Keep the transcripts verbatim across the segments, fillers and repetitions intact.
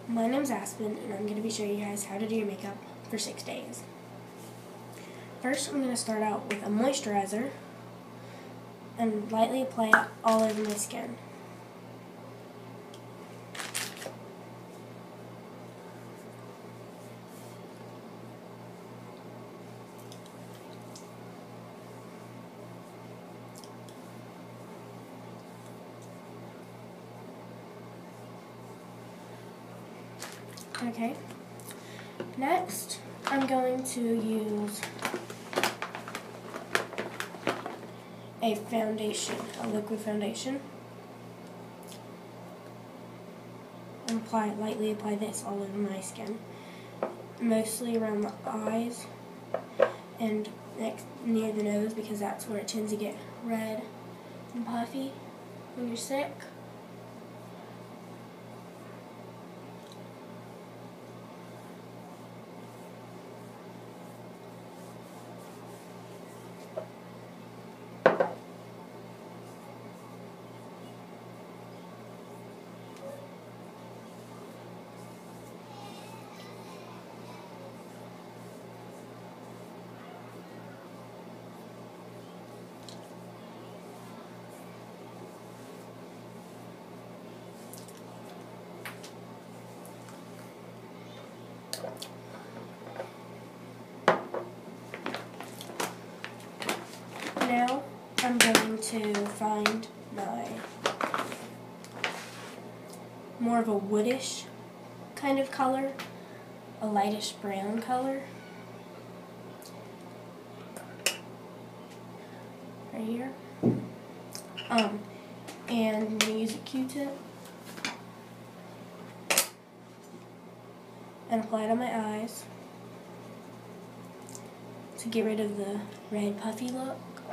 My name's Aspen, and I'm going to be showing you guys how to do your makeup for six days. First, I'm going to start out with a moisturizer and lightly apply it all over my skin. Okay, next I'm going to use a foundation, a liquid foundation, and apply, lightly apply this all over my skin, mostly around the eyes and next near the nose, because that's where it tends to get red and puffy when you're sick. Now I'm going to find my more of a woodish kind of color, a lightish brown color, right here. Um, and I'm going to use a Q-tip and apply it on my eyes to get rid of the red puffy look.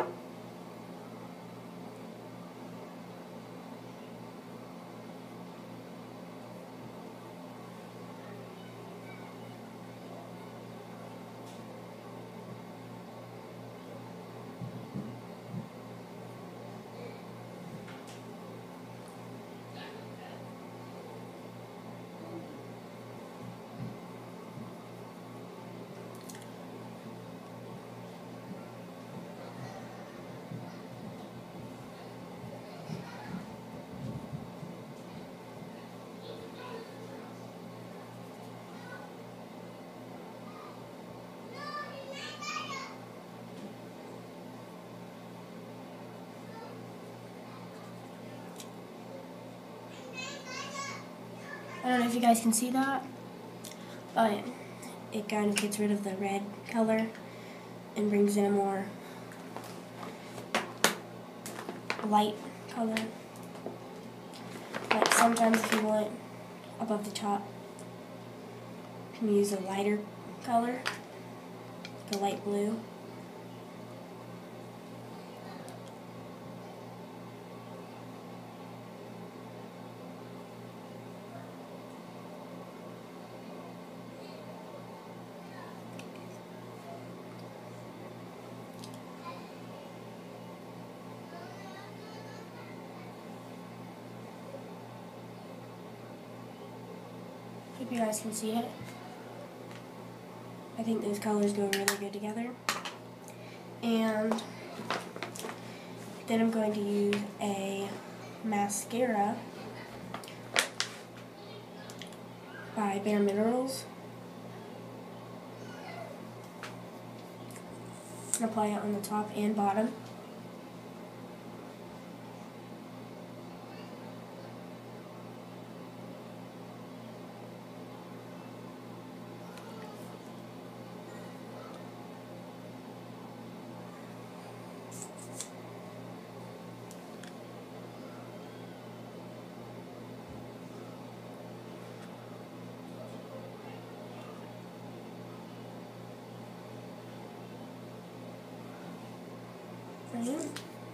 I don't know if you guys can see that, but it kind of gets rid of the red color and brings in a more light color. Like sometimes if you want above the top, you can use a lighter color, like a light blue. Hope you guys can see it. I think those colors go really good together. And then I'm going to use a mascara by Bare Minerals and apply it on the top and bottom. Right.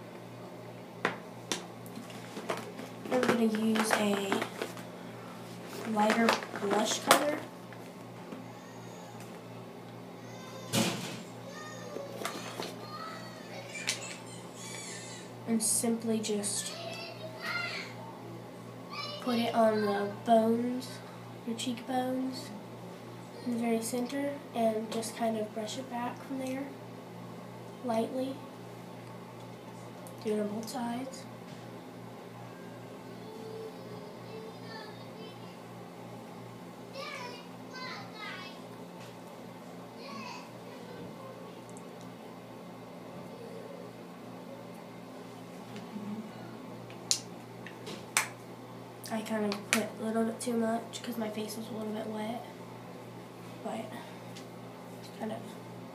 I'm going to use a lighter blush color. And simply just put it on the bones your cheekbones in the very center and just kind of brush it back from there lightly. Do it on both sides. I kind of put a little bit too much because my face was a little bit wet, but kind of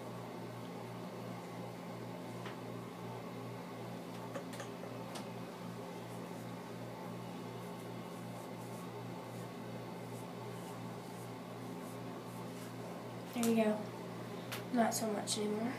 there you go. Not so much anymore.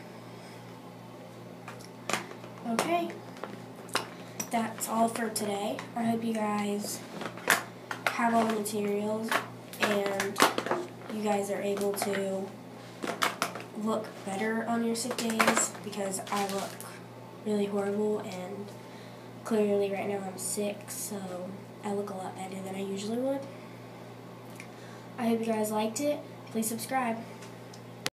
Okay. That's all for today. I hope you guys have all the materials and you guys are able to look better on your sick days, because I look really horrible and clearly right now I'm sick, so I look a lot better than I usually would. I hope you guys liked it. Please subscribe.